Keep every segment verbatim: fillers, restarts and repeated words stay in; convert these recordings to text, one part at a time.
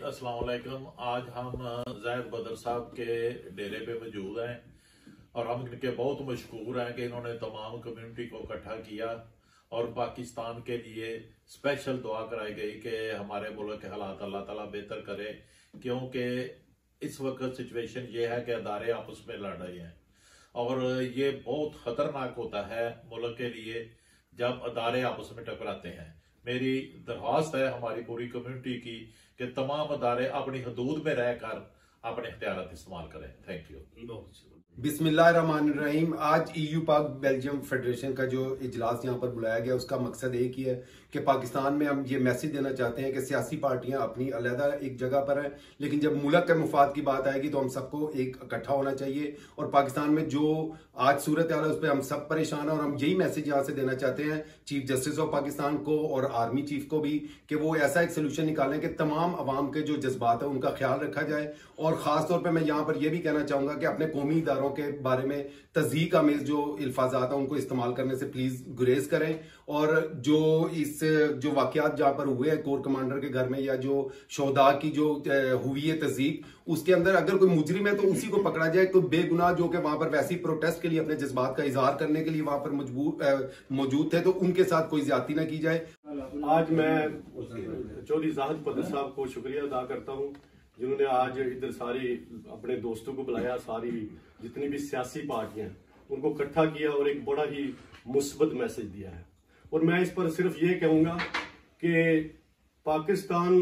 अस्सलाम वालेकुम। आज हम ज़ाहिद बदर साहब के डेरे पे मौजूद हैं और हम इनके बहुत मशकूर हैं कि इन्होंने तमाम कम्युनिटी को इकट्ठा किया और पाकिस्तान के लिए स्पेशल दुआ कराई गई कि हमारे मुल्क के हालात अल्लाह ताला बेहतर करे, क्योंकि इस वक्त सिचुएशन ये है कि अदारे आपस में लड़ रहे हैं और ये बहुत खतरनाक होता है मुल्क के लिए जब अदारे आपस में टकराते हैं। मेरी दरख्वास्त है हमारी पूरी कम्युनिटी की कि तमाम अदारे अपनी हदूद में रहकर अपने इख्तियारात इस्तेमाल करें। Thank you. बिस्मिल्लाहिर्रहमानिर्रहीम। आज ईयू पाक बेल्जियम फेडरेशन का जो इजलास यहाँ पर बुलाया गया उसका मकसद एक ही है कि पाकिस्तान में हम ये मैसेज देना चाहते हैं कि सियासी पार्टियां अपनी अलहदा एक जगह पर हैं, लेकिन जब मुल्क के मुफाद की बात आएगी तो हम सबको एक इकट्ठा होना चाहिए। और पाकिस्तान में जो आज सूरत हाल है उस पर हम सब परेशान हैं और हम यही मैसेज यहाँ से देना चाहते हैं चीफ जस्टिस ऑफ पाकिस्तान को और आर्मी चीफ को भी कि वो ऐसा एक सोल्यूशन निकालें कि तमाम अवाम के जो जज्बात है उनका ख्याल रखा जाए। और खास तौर पर मैं यहाँ पर यह भी कहना चाहूंगा कि अपने कौमी इदारों के बारे में तज़हीक आमेज जो अल्फाजात हैं उनको इस्तेमाल करने से प्लीज गुरेज करें। और जो इस जो वाकयात जहां पर हुए हैं कोर कमांडर के घर में या जो शोहदा की जो हुई है तज़हीक, उसके अंदर अगर कोई मुजरिम है तो उसी को पकड़ा जाए। कोई बेगुनाह जो कि वहां पर वैसी प्रोटेस्ट के लिए अपने जज्बात का इजहार करने के लिए वहां पर मजबूर मौजूद थे तो उनके साथ कोई ज्यादती ना की जाए। आज मैं चौधरी ज़ाहिद बदर साहब को शुक्रिया अदा करता हूँ जिन्होंने आज इधर सारी अपने दोस्तों को बुलाया, सारी जितनी भी सियासी पार्टियां उनको इकट्ठा किया और एक बड़ा ही मुस्बत मैसेज दिया है। और मैं इस पर सिर्फ ये कहूंगा कि पाकिस्तान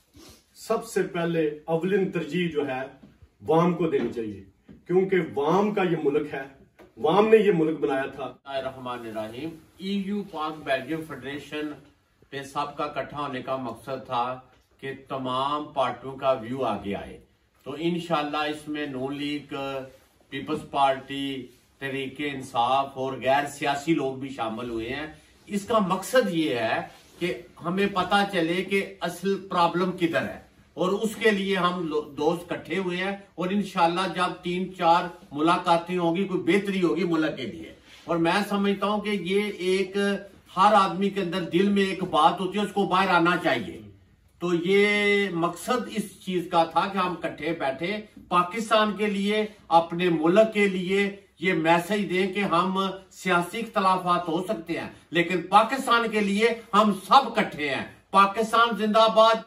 सबसे पहले अवलिन तरजीह जो है वाम को देनी चाहिए, क्योंकि वाम का ये मुल्क है, वाम ने ये मुल्क बनाया था। रहमानिर्रहीम। ईयू पाक बेल्जियम फेडरेशन पे सबका इकट्ठा होने का मकसद था कि तमाम पार्टियों का व्यू आगे आए। तो इंशाल्लाह इसमें Noon league, People's Party, Tehreek-e Insaf और गैर सियासी लोग भी शामिल हुए हैं। इसका मकसद ये है कि हमें पता चले कि असल प्रॉब्लम किधर है और उसके लिए हम दोस्त इकट्ठे हुए हैं और इंशाल्लाह जब तीन चार मुलाकातें होगी कोई बेहतरी होगी मुल्क के लिए। और मैं समझता हूं कि ये एक हर आदमी के अंदर दिल में एक बात होती है, उसको बाहर आना चाहिए। तो ये मकसद इस चीज का था कि हम इकट्ठे बैठे पाकिस्तान के लिए, अपने मुल्क के लिए ये मैसेज दें कि हम सियासी इख्तलाफात हो सकते हैं लेकिन पाकिस्तान के लिए हम सब इकट्ठे हैं। पाकिस्तान जिंदाबाद।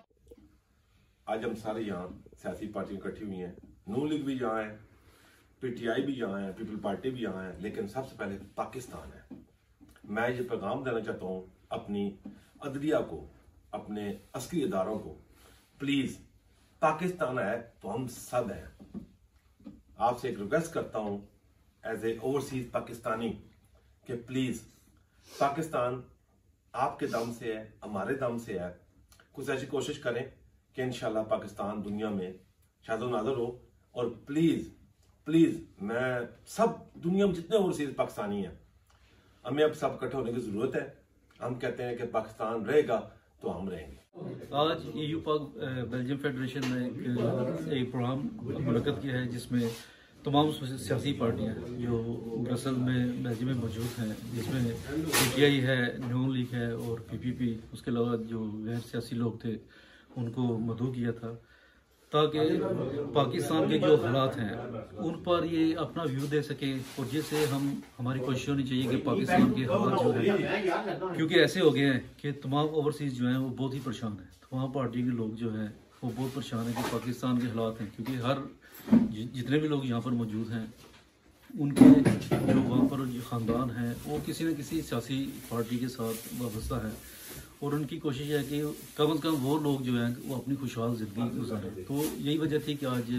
आज हम सारे यहाँ सियासी पार्टियां इकट्ठी हुई हैं, नून लीग भी यहाँ है, पीटीआई भी यहाँ है, पीपल पार्टी भी यहाँ है, लेकिन सबसे पहले पाकिस्तान है। मैं ये पैगाम देना चाहता हूँ अपनी अदलिया को, अपने अस्करी इदारों को, प्लीज पाकिस्तान है तो हम सब हैं। आपसे एक रिक्वेस्ट करता हूं एज ए ओवरसीज पाकिस्तानी कि प्लीज पाकिस्तान आपके दम से है, हमारे दम से है, कुछ ऐसी कोशिश करें कि इंशाल्लाह पाकिस्तान दुनिया में शादो नादर हो। और प्लीज प्लीज मैं सब दुनिया में जितने ओवरसीज पाकिस्तानी हैं हमें अब सब इकट्ठे होने की जरूरत है। हम कहते हैं कि पाकिस्तान रहेगा तो हम रहेंगे। आज ईयू पाक बेल्जियम फेडरेशन ने एक प्रोग्राम मुनक़्क़द किया है जिसमें तमाम सियासी पार्टियां जो ब्रसल में बेल्जियम में मौजूद हैं, जिसमें पीटीआई है, नून लीग है और पीपीपी, उसके अलावा जो गैर सियासी लोग थे उनको मदऊ किया था ताकि पाकिस्तान के जो हालात हैं उन पर ये अपना व्यू दे सके। और जैसे हम हमारी कोशिश होनी चाहिए कि पाकिस्तान के हालात जो है, क्योंकि ऐसे हो गए हैं कि तमाम ओवरसीज जो हैं वो बहुत ही परेशान हैं, तमाम पार्टी के लोग जो हैं वो बहुत परेशान हैं कि पाकिस्तान के हालात हैं, क्योंकि हर जितने भी लोग यहाँ पर मौजूद हैं उनके जो वहाँ पर जो ख़ानदान हैं वो किसी न किसी सियासी पार्टी के साथ वाबस्ता है और उनकी कोशिश है कि कम अज़ कम वो लोग जो हैं वो अपनी खुशहाल ज़िंदगी गुजारें। तो यही वजह थी कि आज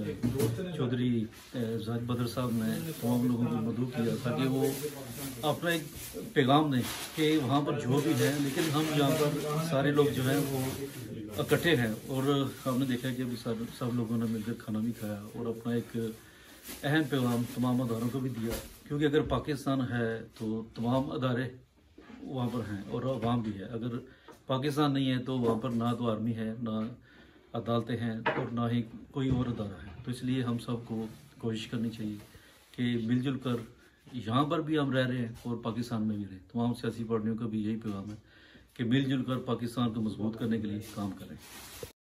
चौधरी ज़ाहिद बदर साहब ने तमाम लोगों को मदऊ किया ताकि वो अपना एक पैगाम दें कि वहाँ पर जो भी है, लेकिन हम यहाँ पर सारे लोग जो हैं वो इकट्ठे हैं। और हमने देखा कि अभी सब सब लोगों ने मिलकर खाना भी खाया और अपना एक अहम पैगाम तमाम अदारों को भी दिया, क्योंकि अगर पाकिस्तान है तो तमाम अदारे वहाँ पर हैं और अवाम भी है। अगर पाकिस्तान नहीं है तो वहाँ पर ना तो आर्मी है, ना अदालतें हैं और ना ही कोई और अदारा है। तो इसलिए हम सबको कोशिश करनी चाहिए कि मिलजुल कर यहाँ पर भी हम रह रहे हैं और पाकिस्तान में भी रहें। तमाम सियासी पार्टियों का भी यही पैगाम है कि मिलजुल कर पाकिस्तान को मजबूत करने के लिए काम करें।